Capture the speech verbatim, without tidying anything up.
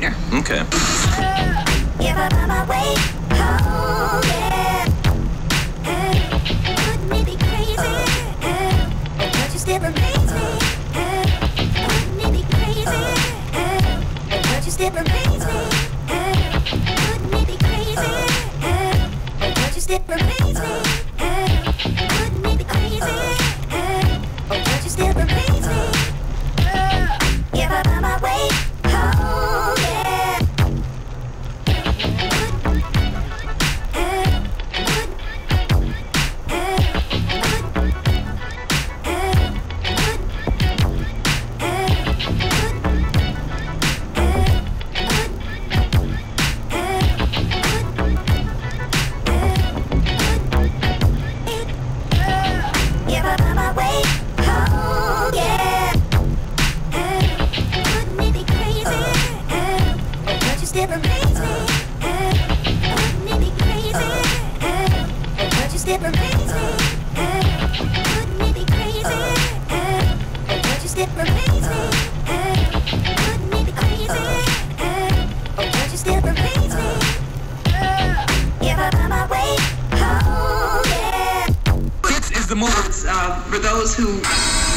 here. Okay. If I find my way home, yeah. Wouldn't it be crazy? But you still amaze me. Wouldn't it be crazy? But you still amaze me. Wouldn't it be crazy? But you still amaze me. Wouldn't it be crazy? But you still amaze me. If I find my way home, yeah. If I find my way home, yeah. Wouldn't it be crazy? But you still amaze me. Wouldn't it be crazy? But you still amaze me. Wouldn't it be crazy? But you still amaze me. Wouldn't it be crazy? But you still amaze me. If I find my way home, yeah. This is the move uh, for those who